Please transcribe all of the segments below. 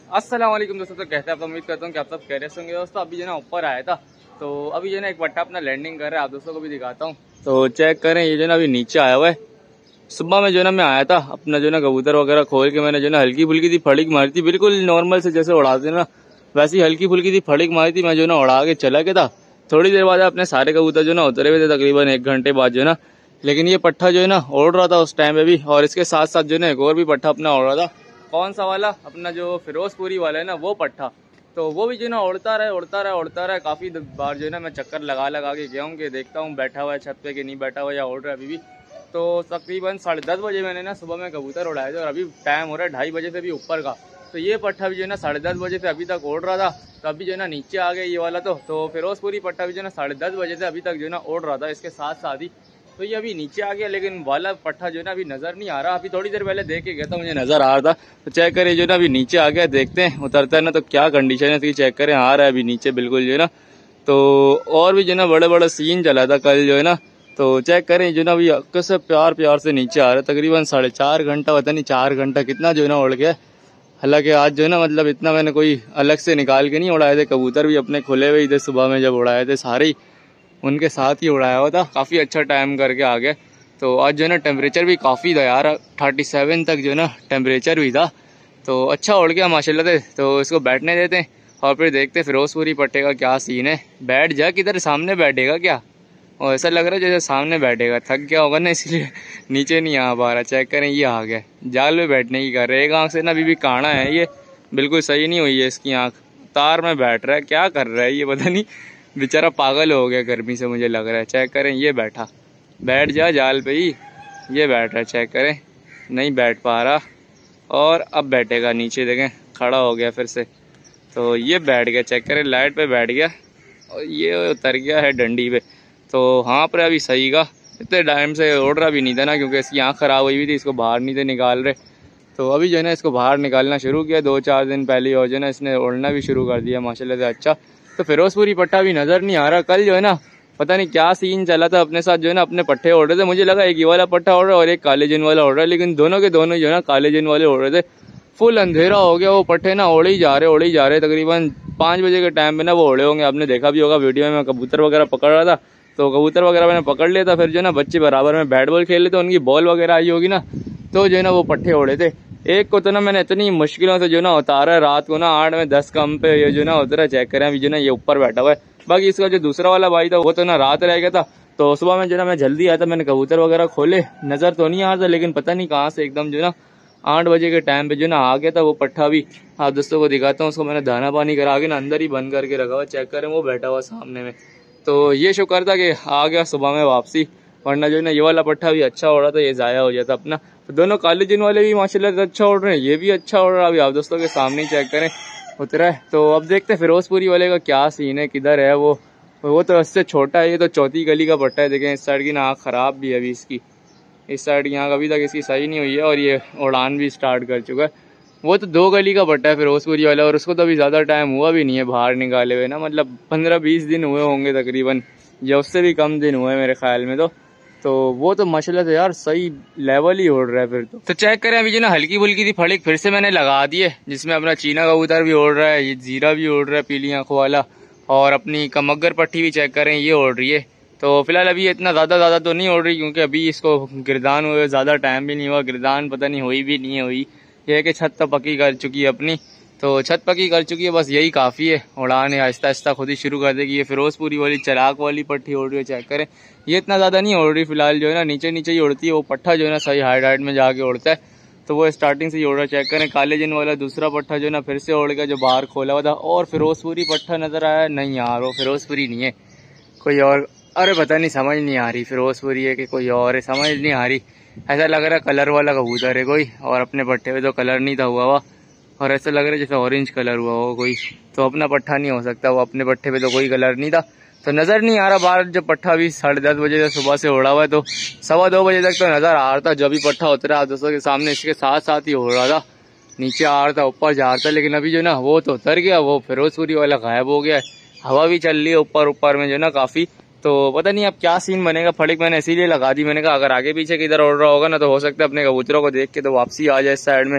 अस्सलाम वालेकुम दोस्तों। तो कैसे आप उम्मीद करता हूँ कि आप सब खैरियत होंगे दोस्तों। अभी जो ना ऊपर आया था तो अभी जो ना एक पट्टा अपना लैंडिंग कर रहा है, आप दोस्तों को भी दिखाता हूँ। तो चेक करें, ये जो ना अभी नीचे आया हुआ है। सुबह में जो ना मैं आया था अपना जो ना कबूतर वगैरह खोल के मैंने जो ना हल्की फुल्की सी फड़िक मारी थी, बिल्कुल नॉर्मल से जैसे उड़ाते ना वैसी हल्की फुल्की सी फड़िक मारी थी। मैं जो ना उड़ा के चला गया था। थोड़ी देर बाद अपने सारे कबूतर जो ना उतरे हुए थे, तकरीबन 1 घंटे बाद जो ना। लेकिन ये पट्टा जो है ना उड़ रहा था उस टाइम पे भी, और इसके साथ साथ जो ना एक और भी पट्टा अपना उड़ रहा था। कौन सा वाला? अपना जो फिरोजपुरी वाला है ना, वो पट्टा। तो वो भी जो ना उड़ता रहा। काफ़ी बार जो है ना मैं चक्कर लगा के गया हूँ कि देखता हूँ बैठा हुआ है छत पे कि नहीं बैठा हुआ, या उड़ रहा है अभी भी। तो तकरीबन 10:30 बजे मैंने ना सुबह में कबूतर उड़ाए थे, और अभी टाइम हो रहा है 2:30 बजे से भी ऊपर का। तो ये पट्टा भी जो है ना 10:30 बजे से अभी तक उड़ रहा था। तो अभी जो है ना नीचे आ गया ये वाला। तो फिरोजपुरी पट्टा भी जो है ना 10:30 बजे से अभी तक जो है ना उड़ रहा था इसके साथ साथ ही। तो ये अभी नीचे आ गया, लेकिन वाला पट्टा जो है ना अभी नजर नहीं आ रहा। अभी थोड़ी देर पहले देख के गया था, मुझे नजर आ रहा था। तो चेक करें जो है ना अभी नीचे आ गया, देखते हैं उतरता है ना तो क्या कंडीशन है इसकी। चेक करें, आ रहा है अभी नीचे बिल्कुल जो है ना। तो और भी जो है ना बड़े बड़ा सीन चला था कल जो है ना। तो चेक करें जो ना अभी कैसे प्यार से नीचे आ रहा है। तकरीबन 4.5 घंटा, पता नहीं 4 घंटा कितना जो है ना उड़ गया। हालांकि आज जो है ना मतलब इतना मैंने कोई अलग से निकाल के नहीं उड़ाए थे, कबूतर भी अपने खुले हुए ही थे। सुबह में जब उड़ाए थे सारे ही उनके साथ ही उड़ाया हुआ था। काफ़ी अच्छा टाइम करके आ गया। तो आज जो है ना टेम्परेचर भी काफ़ी था यार, 37 तक जो है ना टेम्परेचर भी था। तो अच्छा उड़ गया माशाल्लाह से। तो इसको बैठने देते हैं और फिर देखते हैं फिरोजपुरी पट्टे का क्या सीन है। बैठ जा, किधर सामने बैठेगा क्या? और ऐसा लग रहा है जैसे सामने बैठेगा, थक गया होगा ना इसलिए नीचे नहीं आ पा रहा। चेक करें, ये आ गया जाल में बैठने की कर रहे। एक आँख से ना अभी भी काना है, ये बिल्कुल सही नहीं हुई है इसकी आँख। तार में बैठ रहा है, क्या कर रहा है ये पता नहीं। बेचारा पागल हो गया गर्मी से मुझे लग रहा है। चेक करें, ये बैठा, बैठ जा जाल पे ही, ये बैठ रहा है। चेक करें, नहीं बैठ पा रहा और अब बैठेगा नीचे, देखें खड़ा हो गया फिर से। तो ये बैठ गया, चेक करें लाइट पे बैठ गया और ये उतर गया है डंडी पे। तो हाँ पर अभी सही का, इतने टाइम से उड़ रहा भी नहीं था ना, क्योंकि इसकी आँख ख़राब हुई हुई थी, इसको बाहर नहीं थे निकाल रहे। तो अभी जो है ना इसको बाहर निकालना शुरू किया 2-4 दिन पहले, और जो है ना इसने उड़ना भी शुरू कर दिया माशाल्लाह से। अच्छा, तो फिरोजपुरी पट्टा भी नज़र नहीं आ रहा। कल जो है ना पता नहीं क्या सीन चला था अपने साथ, जो है ना अपने पट्टे उड़ रहे थे। मुझे लगा एक ये वाला पट्टा उड़ रहा है और एक काले जिन वाला उड़ रहा है, लेकिन दोनों के दोनों जो है ना काले जिन वाले उड़ रहे थे। फुल अंधेरा हो गया, वो पट्टे ना उड़े ही जा रहे। तकरीबन 5 बजे के टाइम पे ना वो उड़े होंगे। आपने देखा भी होगा वीडियो में, मैं कबूतर वगैरह पकड़ रहा था तो कबूतर वगैरह मैंने पकड़ लिया था। फिर जो है ना बच्चे बराबर में बैट बॉल खेल रहे थे, उनकी बॉल वगैरह आई होगी ना, तो जो है ना वो पट्टे उड़े थे। एक को तो ना मैंने इतनी मुश्किलों से जो ना उतारा है, रात को ना 8 में 10 कम पे ये जो ना उतरा। चेक करें अभी जो ना ये ऊपर बैठा हुआ है। बाकी इसका जो दूसरा वाला भाई था वो तो ना रात रह गया था। तो सुबह में जो ना मैं जल्दी आया था, मैंने कबूतर वगैरह खोले, नजर तो नहीं आ रहा था, लेकिन पता नहीं कहाँ से एकदम जो ना 8 बजे के टाइम पे जो ना आ गया था वो पट्टा भी। आप दोस्तों को दिखाता हूँ, उसको मैंने दाना पानी करा के ना अंदर ही बंद करके रखा हुआ। चेक करें, वो बैठा हुआ सामने में। तो ये शुक्र था कि आ गया सुबह में वापसी, वरना जो है ना ये वाला पट्टा भी अच्छा उड़ रहा था, ये ज़ाया हो जाता अपना। तो दोनों काले जिन वाले भी माशाल्लाह से अच्छा उड़ रहे हैं, ये भी अच्छा उड़ रहा है। अभी आप दोस्तों के सामने ही चेक करें उतरा है। तो अब देखते हैं फिरोजपुरी वाले का क्या सीन है, किधर है वो तो इससे छोटा है, ये तो चौथी गली का पट्टा है। देखें इस साइड की ना आँख ख़राब भी है अभी इसकी, इस साइड की आँख अभी तक इसकी सही नहीं हुई है, और ये उड़ान भी स्टार्ट कर चुका है। वो तो 2 गली का पट्टा है फिरोजपुरी वाला, और उसको तो अभी ज़्यादा टाइम हुआ भी नहीं है बाहर निकाले हुए ना, मतलब 15-20 दिन हुए होंगे तकरीबन, या उससे भी कम दिन हुए मेरे ख्याल में। तो वो तो माशाल्लाह से यार सही लेवल ही उड़ रहा है फिर तो चेक करें अभी जो ना हल्की फुल्की थी फड़िक फिर से मैंने लगा दी है, जिसमें अपना चीना कबूतर भी उड़ रहा है, ये जीरा भी उड़ रहा है पीली आंखों वाला, और अपनी कमगर पट्टी भी चेक करें ये उड़ रही है। तो फिलहाल अभी इतना ज़्यादा तो नहीं उड़ रही, क्योंकि अभी इसको गिरदान हुए ज़्यादा टाइम भी नहीं हुआ, गिरदान पता नहीं हुई भी नहीं है हुई। यह है कि छत तो पक्की कर चुकी है अपनी, तो छत पक्की कर चुकी है, बस यही काफ़ी है। उड़ान है आहिस्ता आहिस्ता खुद ही शुरू कर देगी। ये फिरोजपुरी वाली चराग वाली पट्टी उड़ रही है, चेक करें ये इतना ज़्यादा नहीं उड़ रही फिलहाल, जो है ना नीचे नीचे ही उड़ती है। वो पट्टा जो है ना सही हाइट में जाके उड़ता है, तो वो स्टार्टिंग से ही उड़ रहा है। चेक करें काले जिन वाला दूसरा पट्टा जो है ना फिर से उड़ गया, जो बाहर खोला हुआ था। और फिरोजपुरी पट्टा नज़र आया नहीं यार, वो फिरोजपुरी नहीं है, कोई और। अरे पता नहीं, समझ नहीं आ रही फिरोजपुरी है कि कोई और है, समझ नहीं आ रही। ऐसा लग रहा है कलर वाला कबूतर है कोई, और अपने पट्टे पे तो कलर नहीं था हुआ, और ऐसा लग रहा है जैसे ऑरेंज कलर हुआ हो कोई, तो अपना पट्टा नहीं हो सकता, वो अपने पट्टे पे तो कोई कलर नहीं था, तो नज़र नहीं आ रहा बाहर। जब पट्टा भी 10:30 बजे से सुबह से उड़ा हुआ है, तो 2:15 बजे तक तो नज़र आ रहा था। जब भी पट्टा उतरा दोस्तों के सामने, इसके साथ साथ ही हो रहा था, नीचे आ रहा था ऊपर जा रहा था। लेकिन अभी जो ना वो तो उतर गया, वो फिरोजपुरी वाला गायब हो गया। हवा भी चल रही है ऊपर में जो ना काफ़ी, तो पता नहीं अब क्या सीन बनेगा। फड़िक मैंने इसीलिए लगा दी, मैंने कहा अगर आगे पीछे किधर उड़ रहा होगा ना, तो हो सकता है अपने कबूतरों को देख के तो वापसी आ जाए इस साइड में।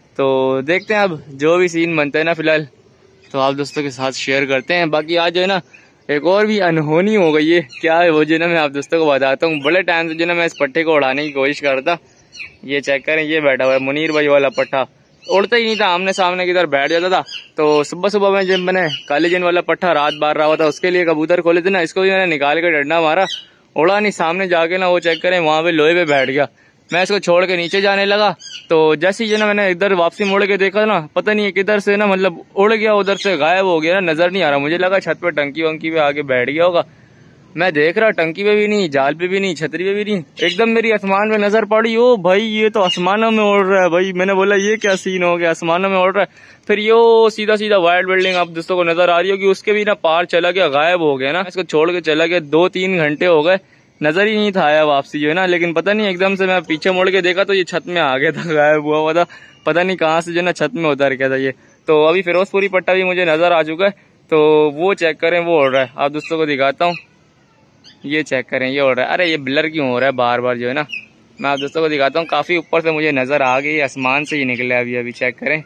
तो देखते हैं अब जो भी सीन बनता है ना फिलहाल तो आप दोस्तों के साथ शेयर करते हैं। बाकी आज जो है ना एक और भी अनहोनी हो गई है, क्या है वो जो है ना मैं आप दोस्तों को बताता हूँ। बड़े टाइम से जो है ना मैं इस पट्टे को उड़ाने की कोशिश कर रहा था। ये चेक करें, ये बैठा हुआ है मुनीर भाई वाला पट्टा, उड़ता ही नहीं था, आमने सामने किधर बैठ जाता था। तो सुबह सुबह में जब मैंने कालीजन वाला पट्टा रात बार रहा हुआ था उसके लिए कबूतर खोले थे ना, इसको भी मैंने निकाल के डंडा मारा, उड़ा नहीं, सामने जाके ना वो चेक करें वहां पे लोहे पे बैठ गया। मैं इसको छोड़ के नीचे जाने लगा तो जैसे ही जो ना मैंने इधर वापसी मोड़ के देखा ना, पता नहीं किधर से ना मतलब उड़ गया, उधर से गायब हो गया ना, नजर नहीं आ रहा। मुझे लगा छत पे टंकी वंकी पे आके बैठ गया होगा। मैं देख रहा टंकी पे भी नहीं, जाल पे भी नहीं, छतरी पे भी नहीं, एकदम मेरी आसमान में नजर पड़ी। ओ भाई ये तो आसमानों में उड़ रहा है भाई। मैंने बोला ये क्या सीन हो गया, आसमानों में उड़ रहा है। फिर यो सीधा सीधा वाइट बिल्डिंग आप दोस्तों को नजर आ रही होगी, उसके भी ना पार चला गया, गायब हो गया ना। इसको छोड़ के चला गया, 2-3 घंटे हो गए, नजर ही नहीं था आया वापसी जो है ना। लेकिन पता नहीं एकदम से मैं पीछे मुड़ के देखा तो ये छत में आ गया था, गायब हुआ था, पता नहीं कहाँ से जो ना छत में उतर गया था ये। तो अभी फिरोजपुरी पट्टा भी मुझे नजर आ चुका है, तो वो चेक करें, वो उड़ रहा है। आप दोस्तों को दिखाता हूँ, ये चेक करें, ये उड़ रहा है। अरे ये ब्लर क्यों हो रहा है बार बार जो है ना, मैं आप दोस्तों को दिखाता हूँ। काफी ऊपर से मुझे नजर आ गई, आसमान से ही निकले अभी अभी, चेक करें।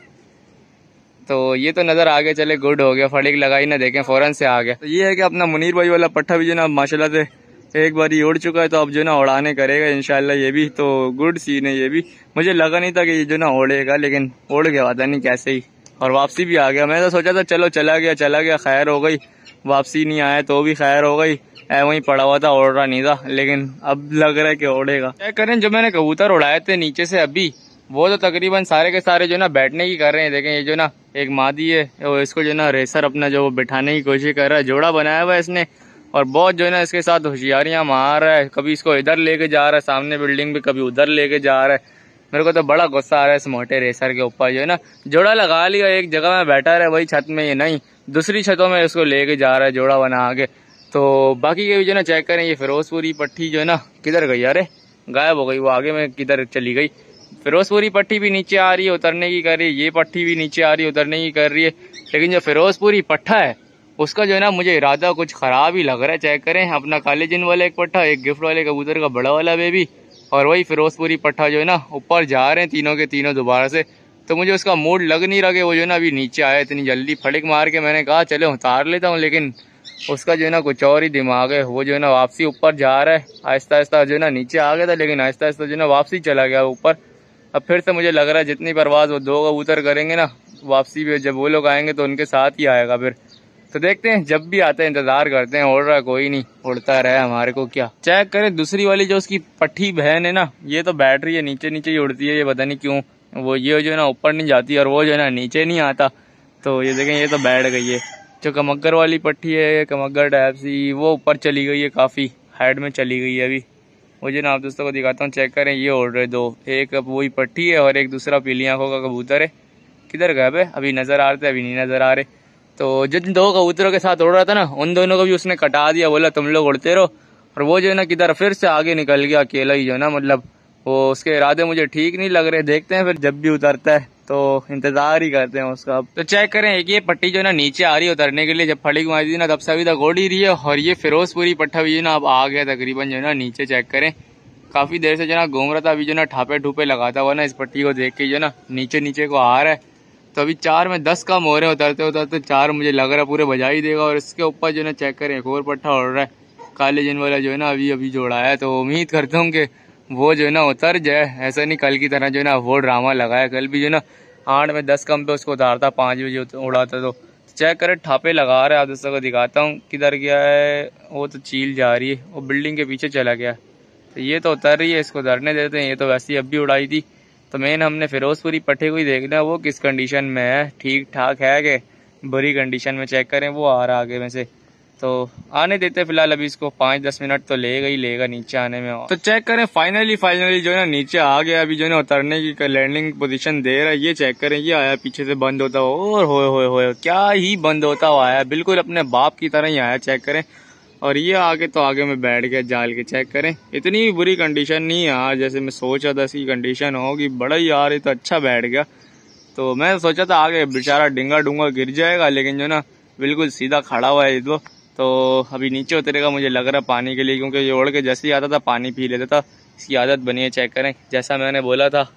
तो ये तो नजर आ गया, चले गुड हो गया, फड़िक लगाई ना, देखें फौरन से आ गया। तो ये है कि अपना मुनीर भाई वाला पट्टा भी जो ना माशाल्लाह से एक बार ही उड़ चुका है, तो अब जो ना उड़ाने करेगा इंशाल्लाह ये भी। तो गुड सीन है ये भी, मुझे लगा नहीं था कि ये जो ना उड़ेगा, लेकिन उड़ गया, पता नहीं कैसे ही, और वापसी भी आ गया। मैं तो सोचा था चलो चला गया खैर हो गई, वापसी नहीं आया तो भी खैर हो गई, वहीं पड़ा हुआ था, उड़ रहा नहीं था, लेकिन अब लग रहा है कि उड़ेगा। क्या करें, जो मैंने कबूतर उड़ाए थे नीचे से अभी, वो तो तकरीबन सारे के सारे जो ना बैठने की कर रहे हैं। देखें ये जो ना एक मादी है, वो इसको जो ना रेसर अपना जो बिठाने की कोशिश कर रहा है, जोड़ा बनाया हुआ है इसने, और बहुत जो है ना इसके साथ होशियारियां मार रहा है, कभी इसको इधर लेके जा रहा है सामने बिल्डिंग पे, कभी उधर लेके जा रहा है। मेरे को तो बड़ा गुस्सा आ रहा है इस मोटे रेसर के ऊपर जो है ना। जोड़ा लगा लिया, एक जगह में बैठा रहा वही छत में, ये नहीं दूसरी छतों में इसको लेके जा रहा है जोड़ा बना आगे। तो बाकी के भी जो ना चेक करें, ये फिरोजपुरी पट्टी जो है ना किधर गई, अरे गायब हो गई, वो आगे में किधर चली गई। फिरोजपुरी पट्टी भी नीचे आ रही है, उतरने की कर रही है, ये पट्टी भी नीचे आ रही है, उतरने की कर रही है। लेकिन जो फिरोजपुरी पट्टा है उसका जो है ना मुझे इरादा कुछ खराब ही लग रहा है। चेक करें, अपना कालीजिन वाला एक पट्टा, एक गिफ्ट वाले कबूतर का बड़ा वाला बेबी, और वही फिरोजपुरी पट्टा जो है ना ऊपर जा रहे हैं तीनों के तीनों दोबारा से। तो मुझे उसका मूड लग नहीं रहा कि वो जो है ना अभी नीचे आया इतनी जल्दी। फड़िक मार के मैंने कहा चलो उतार लेता हूँ, लेकिन उसका जो है ना कुछ और ही दिमाग है। वो जो है ना वापसी ऊपर जा रहा है, आहिस्ता आहिस्ता जो है ना नीचे आ गया था, लेकिन आहिस्ता आहिस्ता जो है ना वापसी चला गया ऊपर। अब फिर से मुझे लग रहा है जितनी परवाज वो 2 कबूतर करेंगे ना, वापसी पे जब वो लोग आएंगे तो उनके साथ ही आएगा फिर। तो देखते हैं, जब भी आते हैं इंतजार करते हैं। उड़ रहा है कोई नहीं, उड़ता रहे, हमारे को क्या। चेक करें दूसरी वाली जो उसकी पट्टी बहन है ना, ये तो बैठ रही है नीचे नीचे ही उड़ती है, ये पता नहीं क्यों। वो ये जो है ना ऊपर नहीं जाती और वो जो है ना नीचे नहीं आता। तो ये देखें, ये तो बैठ गई है। जो कमग्गर वाली पट्टी है, कमग्गर टाइप सी, वो ऊपर चली गई है, काफी हाइट में चली गई है अभी। वो जो ना आप दोस्तों को दिखाता हूँ, चेक करें, ये उड़ रहे 2, एक वही पट्टी है और एक दूसरा पीली आंखों का कबूतर है। किधर गए, अभी नजर आ रहे थे, अभी नहीं नजर आ रहे। तो जिन 2 कबूतरों के साथ उड़ रहा था ना, उन दोनों को भी उसने कटा दिया, बोला तुम लोग उड़ते रहो। और वो जो है ना किधर फिर से आगे निकल गया अकेला ही जो है ना, मतलब वो उसके इरादे मुझे ठीक नहीं लग रहे। देखते हैं फिर जब भी उतरता है तो इंतजार ही करते हैं उसका। तो चेक करें, एक ये पट्टी जो है ना नीचे आ रही है उतरने के लिए, जब फड़िक मारी थी ना तब से अभी तक उड़ ही रही है। और ये फिरोजपुरी पट्टा भी जो ना अब आ गया तकरीबन जो है ना नीचे। चेक करें, काफी देर से जो ना घूम रहा था, अभी जो ना ठापे ठूपे लगाता हुआ ना इस पट्टी को देख के जो ना नीचे नीचे को आ रहा है। तो अभी 4 में 10 कम हो रहे हैं, उतरते उतरते 4 मुझे लग रहा है पूरे बजा ही देगा। और इसके ऊपर जो है ना चेक करें, एक और पट्टा उड़ रहा है, कालीजिन वाला जो है ना अभी अभी जोड़ा है। तो उम्मीद करता हूँ कि वो जो है ना उतर जाए, ऐसा नहीं कल की तरह जो है ना वो ड्रामा लगाया। कल भी जो है ना 8 में 10 कम पे उसको उतारता, 5 बजे उड़ाता। तो चेक करें, ठापे लगा रहा है। आप दोस्तों को दिखाता हूँ किधर गया है, वो तो चील जा रही है, वो बिल्डिंग के पीछे चला गया। तो ये तो उतर रही है, इसको उतरने देते हैं, ये तो वैसे ही अब भी उड़ाई थी। तो मेन हमने फिरोजपुरी पट्टे को ही देखना है, वो किस कंडीशन में है, ठीक ठाक है कि बुरी कंडीशन में। चेक करें, वो आ रहा आगे में से, तो आने देते फिलहाल। अभी इसको 5-10 मिनट तो लेगा ही लेगा नीचे आने में। तो चेक करें, फाइनली जो है ना नीचे आ गया। अभी जो है ना उतरने की लैंडिंग पोजीशन दे रहा है। ये चेक करें, ये आया पीछे से बंद होता हुआ, और होए क्या ही बंद होता हुआ आया, बिल्कुल अपने बाप की तरह ही आया। चेक करें, और ये आगे तो आगे में बैठ गया जाल के। चेक करें, इतनी भी बुरी कंडीशन नहीं है यार, जैसे मैं सोचा था इसकी कंडीशन होगी। बड़ा ही यार ये तो अच्छा बैठ गया। तो मैं सोचा था आगे बेचारा डिंगा डूंगा गिर जाएगा, लेकिन जो ना बिल्कुल सीधा खड़ा हुआ है ये तो अभी नीचे उतरेगा मुझे लग रहा है पानी के लिए, क्योंकि ये उड़ के जैसे ही आता था पानी पी लेता था, इसकी आदत बनी है। चेक करें, जैसा मैंने बोला था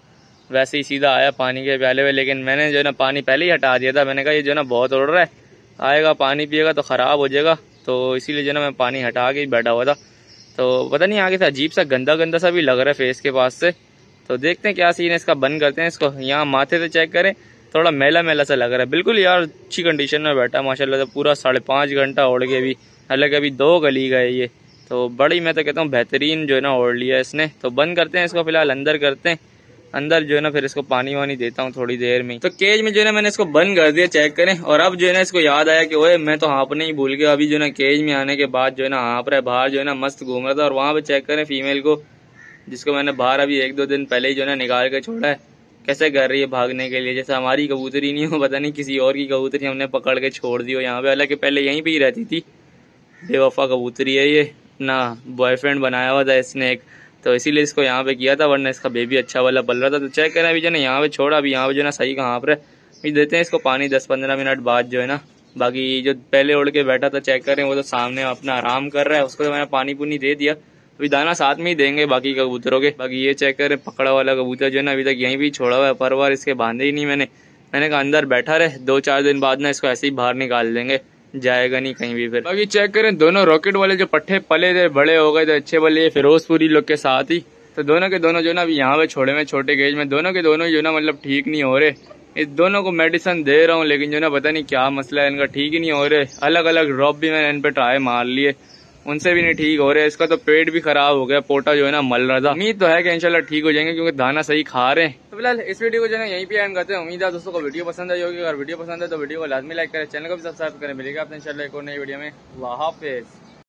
वैसे ही सीधा आया पानी के प्याले में, लेकिन मैंने जो है ना पानी पहले ही हटा दिया था। मैंने कहा ये जो है ना बहुत उड़ रहा है, आएगा पानी पिएगा तो ख़राब हो जाएगा, तो इसीलिए जो है ना मैं पानी हटा के ही बैठा हुआ था। तो पता नहीं आगे से अजीब सा गंदा गंदा सा भी लग रहा है फेस के पास से। तो देखते हैं क्या सीन है इसका, बंद करते हैं इसको। यहाँ माथे से चेक करें, थोड़ा मैला मैला सा लग रहा है। बिल्कुल यार अच्छी कंडीशन में बैठा माशाल्लाह से, पूरा 5.5 घंटा ओढ़ के भी, हालांकि अभी 2 गली गए ये, तो बड़ी मैं तो कहता हूँ बेहतरीन जो है ना ओढ़ लिया इसने। तो बंद करते हैं इसको, फिलहाल अंदर करते हैं, अंदर जो है ना फिर इसको पानी वानी देता हूँ थोड़ी देर में। तो केज में जो है ना मैंने इसको बंद कर दिया, चेक करें। और अब जो है ना इसको याद आया कि ओए मैं तो हाँपने ही भूल गया। अभी जो है ना केज में आने के बाद जो है ना हाँप रहा है, बाहर जो है ना मस्त घूम रहा था। और वहाँ पे चेक करें फीमेल को, जिसको मैंने बाहर अभी 1-2 दिन पहले ही जो है ना निकाल के छोड़ा है, कैसे कर रही है भागने के लिए, जैसे हमारी कबूतरी नहीं हो, पता नहीं किसी और की कबूतरी हमने पकड़ के छोड़ दी हो यहाँ पे। हालांकि पहले यहीं पे ही रहती थी, बेवफा कबूतरी है ये ना, बॉयफ्रेंड बनाया हुआ था इसने एक, तो इसीलिए इसको यहाँ पे किया था, वरना इसका बेबी अच्छा वाला पल रहा था। तो चेक करें अभी जो है ना यहाँ पे छोड़ा, अभी यहाँ पे जो है ना सही कहाँ पर है। अभी देते हैं इसको पानी 10-15 मिनट बाद जो है ना। बाकी जो पहले उड़ के बैठा था चेक करें, वो तो सामने अपना आराम कर रहा है, उसको तो मैंने पानी पुनी दे दिया। अभी दाना साथ में ही देंगे बाकी कबूतरों के। बाकी ये चेक करें पकड़ा वाला कबूतर जो है ना अभी तक यहीं भी छोड़ा हुआ है, परवार इसके बांधे ही नहीं मैंने कहा अंदर बैठा रहे, 2-4 दिन बाद ना इसको ऐसे ही बाहर निकाल देंगे, जाएगा नहीं कहीं भी फिर। बाकी चेक करें दोनों रॉकेट वाले जो पट्टे पले थे, बड़े हो गए थे अच्छे वाले, फिरोजपुरी लोग के साथ ही, तो दोनों के दोनों जो ना अभी यहाँ पे छोड़े में छोटे गेज में, दोनों के दोनों जो ना मतलब ठीक नहीं हो रहे। इस दोनों को मेडिसिन दे रहा हूँ, लेकिन जो ना पता नहीं क्या मसला है इनका, ठीक ही नहीं हो रहे। अलग अलग ड्रॉप भी मैंने इन पे ट्राई मार लिए, उनसे भी नहीं ठीक हो रहे। इसका तो पेट भी खराब हो गया, पोटा जो है ना मल रहा था। उम्मीद तो है कि इंशाल्लाह ठीक हो जाएंगे, क्योंकि दाना सही खा रहे हैं। तो फिलहाल इस वीडियो को जो है ना यहीं पे एंड करते हैं। उम्मीद है दोस्तों को वीडियो पसंद आई होगी। अगर वीडियो पसंद है तो वीडियो को लाजमी लाइक करें, चैनल को भी सब्सक्राइब करें। मिलेगा आपने इंशाल्लाह एक और नई वीडियो में। अल्लाह हाफिज़।